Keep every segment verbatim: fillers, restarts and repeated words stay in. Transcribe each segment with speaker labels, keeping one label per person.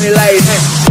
Speaker 1: family life.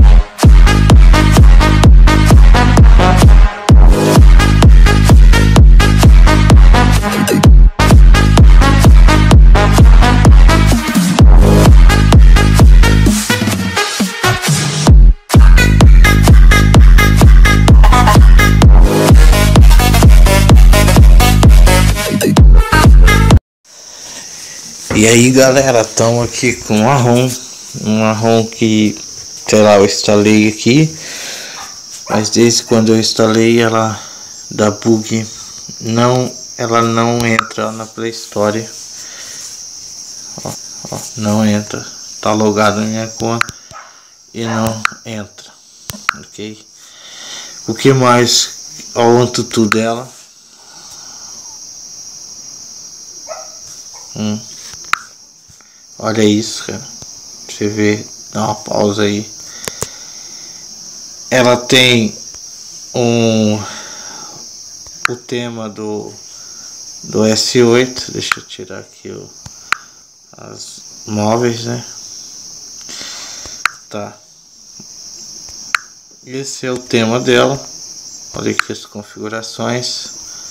Speaker 2: E aí galera, estamos aqui com um marrom, um marrom que, sei lá, eu instalei aqui, mas desde quando eu instalei ela dá bug, não, ela não entra na Play Store, ó, ó, não entra, tá logado na minha conta e não entra, ok? O que mais, ó, o Antutu dela, hum. Olha isso, cara. Você vê, dá uma pausa aí. Ela tem um o tema do do S oito. Deixa eu tirar aqui o, as móveis, né? Tá. Esse é o tema dela. Olha aqui as configurações.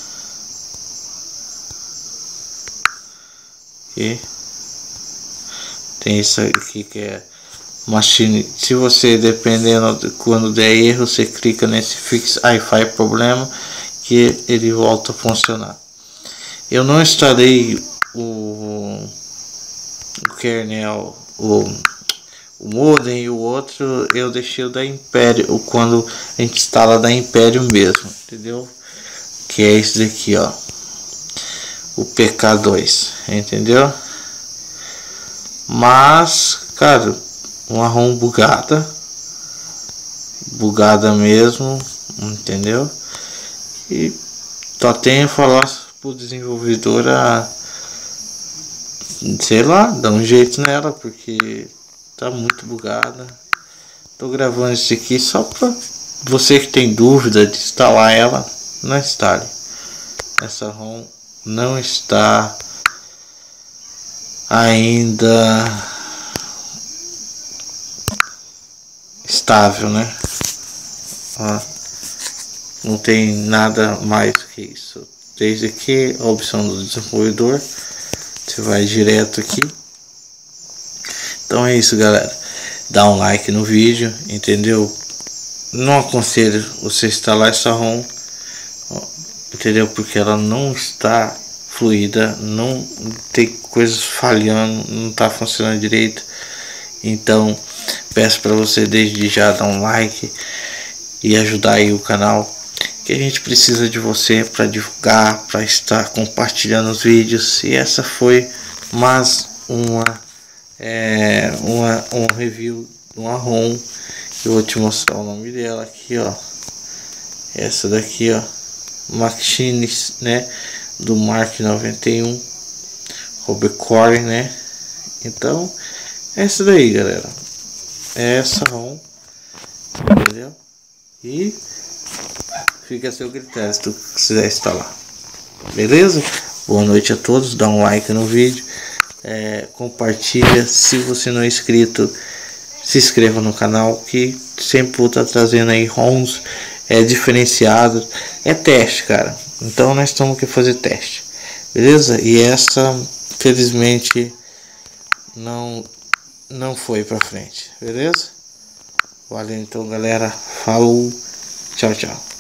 Speaker 2: E tem isso aqui que é machine. Se você, dependendo de quando der erro, você clica nesse fix Wi-Fi problema que ele volta a funcionar. Eu não instalei o, o kernel, o, o modem, e o outro eu deixei o da Império, quando a gente instala da Império mesmo, entendeu? Que é esse daqui, ó, o P K dois, entendeu? Mas, cara, uma ROM bugada, bugada mesmo, entendeu? E só tenho a falar pro desenvolvedor a, sei lá, dar um jeito nela, porque tá muito bugada. Tô gravando isso aqui só pra você que tem dúvida de instalar ela, não instale. Essa ROM não está ainda estável, né? Ó, não tem nada mais que isso. Desde aqui a opção do desenvolvedor, você vai direto aqui. Então é isso, galera. Dá um like no vídeo, entendeu? Não aconselho você instalar essa ROM, entendeu? Porque ela não está fluida, não tem coisas falhando, não está funcionando direito. Então peço para você desde já dar um like e ajudar aí o canal, que a gente precisa de você para divulgar, para estar compartilhando os vídeos. E essa foi mais uma é, uma um review de uma ROM. Eu vou te mostrar o nome dela aqui, ó. Essa daqui, ó, Machines, né, do Mark noventa e um Robecore, né? Então essa daí, galera, é essa ROM, entendeu? E fica a seu critério se tu quiser instalar, beleza? Boa noite a todos, dá um like no vídeo, é, compartilha. Se você não é inscrito, se inscreva no canal, que sempre vou estar trazendo aí ROMs é, diferenciados. É teste, cara, então nós estamos aqui fazer teste, beleza? E essa, felizmente, não não foi pra frente, beleza? Valeu então, galera, falou, tchau, tchau.